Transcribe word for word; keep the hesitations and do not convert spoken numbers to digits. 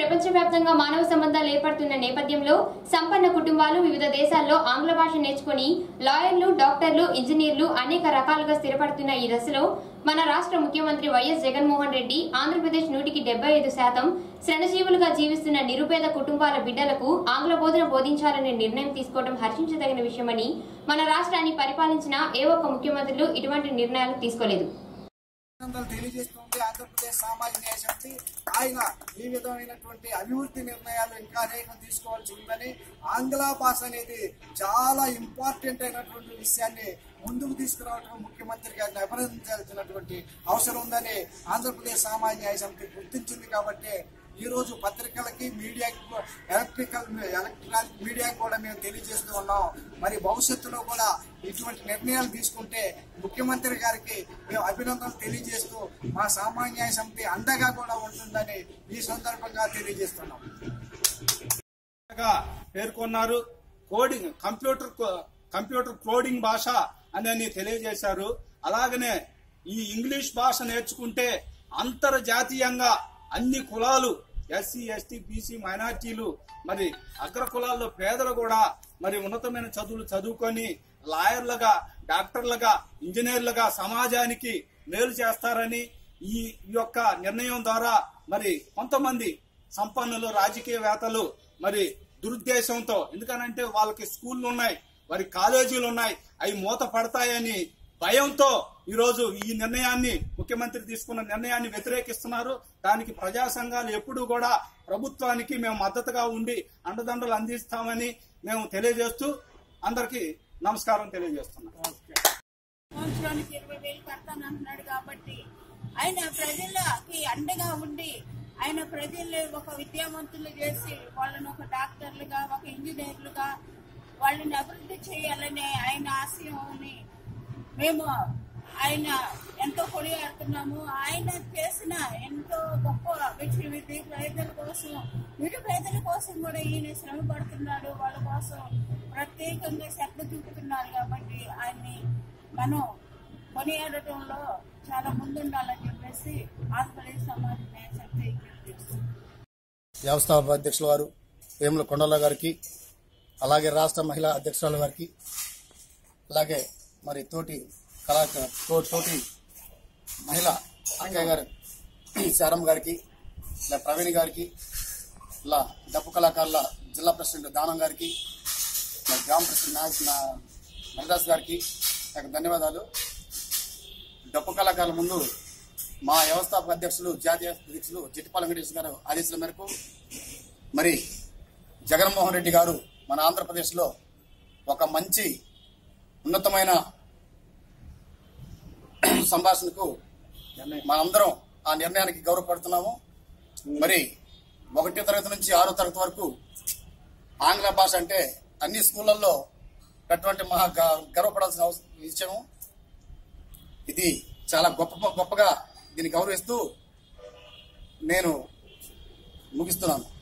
ప్రపంచవ్యాప్తంగా మానవ సంబంధాలు ఏర్పడుతున్న నేపథ్యంలో సంపన్న కుటుంబాలు వివిధ దేశాల్లో ఆంగ్ల భాష నేర్చుకుని లాయర్లు, డాక్టర్లు, ఇంజనీర్లు అనేక రకాలుగా స్థిరపడుతున్న ఈ దశలో మన రాష్ట్ర ముఖ్యమంత్రి వైఎస్ జగన్మోహన్ రెడ్డి ఆంధ్రప్రదేశ్ నూటికి డెబ్బై ఐదు శాతం శ్రమజీవులుగా జీవిస్తున్న నిరుపేద కుటుంబాల బిడ్డలకు ఆంగ్ల బోధన బోధించాలనే నిర్ణయం తీసుకోవడం హర్షించదగిన విషయమని మన రాష్ట్రాన్ని పరిపాలించిన ఏ ఒక్క ముఖ్యమంత్రులు ఇటువంటి నిర్ణయాలు తీసుకోలేదు. తెలియజేస్తుంది ఆంధ్రప్రదేశ్ సామాజిక న్యాయ సమితి. ఆయన ఈ విధమైనటువంటి అభివృద్ధి నిర్ణయాలు ఇంకా అనేకం తీసుకోవాల్సి ఉందని, ఆంగ్ల భాష అనేది చాలా ఇంపార్టెంట్ అయినటువంటి విషయాన్ని ముందుకు తీసుకురావడం ముఖ్యమంత్రి గారిని అభినందించాల్సినటువంటి అవసరం ఉందని ఆంధ్రప్రదేశ్ సామాజిక న్యాయ సమితి గుర్తించింది. కాబట్టి ఈ రోజు పత్రికలకి, మీడియాకి, ఎలక్ట్రికల్ ఎలక్ట్రానిక్ మీడియాకి కూడా మేము తెలియజేస్తూ ఉన్నాం. మరి భవిష్యత్తులో కూడా ఇటువంటి నిర్ణయాలు తీసుకుంటే ముఖ్యమంత్రి గారికి మేము అభినందనలు తెలియజేస్తూ మా సామాజిక న్యాయ సమితి అండగా కూడా ఉంటుందని ఈ సందర్భంగా తెలియజేస్తున్నాం. పేర్కొన్నారు. కోడింగ్ కంప్యూటర్ కంప్యూటర్ కోడింగ్ భాష అని తెలియజేశారు. అలాగనే ఈ ఇంగ్లీష్ భాష నేర్చుకుంటే అంతర్జాతీయంగా అన్ని కులాలు, ఎస్సీ, ఎస్టీ, బీసీ, మైనార్టీలు, మరి అగ్ర కులాల్లో పేదలు కూడా మరి ఉన్నతమైన చదువులు చదువుకొని లాయర్లుగా, డాక్టర్లుగా, ఇంజనీర్లుగా సమాజానికి మేలు చేస్తారని ఈ యొక్క నిర్ణయం ద్వారా మరి కొంతమంది సంపన్నులు, రాజకీయవేత్తలు మరి దురుద్దేశంతో, ఎందుకనంటే వాళ్ళకి స్కూళ్లు ఉన్నాయి, వారి కాలేజీలు ఉన్నాయి, అవి మూత పడతాయని భయంతో ఈరోజు ఈ నిర్ణయాన్ని, ముఖ్యమంత్రి తీసుకున్న నిర్ణయాన్ని వ్యతిరేకిస్తున్నారు. దానికి ప్రజా సంఘాలు ఎప్పుడూ కూడా ప్రభుత్వానికి మేము మద్దతుగా ఉండి అండదండలు అందిస్తామని మేము తెలియజేస్తూ అందరికీ నమస్కారం తెలియజేస్తున్నాం. సంవత్సరానికి ఇరవై వేలు కడతానంటున్నాడు కాబట్టి ఆయన ప్రజలకి అండగా ఉండి ఆయన ప్రజల్ని ఒక విద్యావంతులు చేసి వాళ్ళని ఒక డాక్టర్లుగా, ఒక ఇంజనీర్లుగా వాళ్ళని అభివృద్ధి చేయాలనే ఆయన ఆశయాన్ని మేము ఆయన ఎంతో కొనియాడుతున్నాము. ఆయన చేసిన ఎంతో గొప్ప విషయం ఇది. ప్రజల కోసం, నిరుపేదల కోసం కూడా ఈయన శ్రమ పడుతున్నాడు. వాళ్ళ కోసం ప్రత్యేకంగా శ్రద్ధ చూపుతున్నారు. కాబట్టి ఆయన్ని మనం కొనియాడటంలో చాలా ముందుండాలని చెప్పేసి ఆంధ్రప్రదేశ్ సమాజ న్యాయ సమితి చేస్తుంది. వ్యవస్థాపక అధ్యక్షుల వారు వేముల కొండల గారికి, అలాగే రాష్ట్ర మహిళా అధ్యక్షురాల గారికి, అలాగే మరి తోటి కళా తోటి మహిళా అక్కయ్య గారు శారమ్మ గారికి, ఇలా ప్రవీణ్ గారికి, ఇలా డప్పు కళాకారుల జిల్లా ప్రెసిడెంట్ దానం గారికి, గ్రామ ప్రెసిడెంట్ మహిదాస్ గారికి నాకు ధన్యవాదాలు. డప్పు కళాకారుల ముందు మా వ్యవస్థాపక అధ్యక్షులు, జాతీయ అధ్యక్షులు జిట్టిపాల వెంకటేశ్వర గారు ఆదేశాల మేరకు మరి జగన్మోహన్ రెడ్డి గారు మన ఆంధ్రప్రదేశ్లో ఒక మంచి ఉన్నతమైన సంభాషణకు మనందరం ఆ నిర్ణయానికి గౌరవపడుతున్నాము. మరి ఒకటో తరగతి నుంచి ఆరో తరగతి వరకు ఆంగ్ల భాష అంటే అన్ని స్కూళ్లలో అటువంటి మహా గర్వపడాల్సిన విషయం. ఇది చాలా గొప్ప గొప్పగా దీన్ని గౌరవిస్తూ నేను ముగిస్తున్నాను.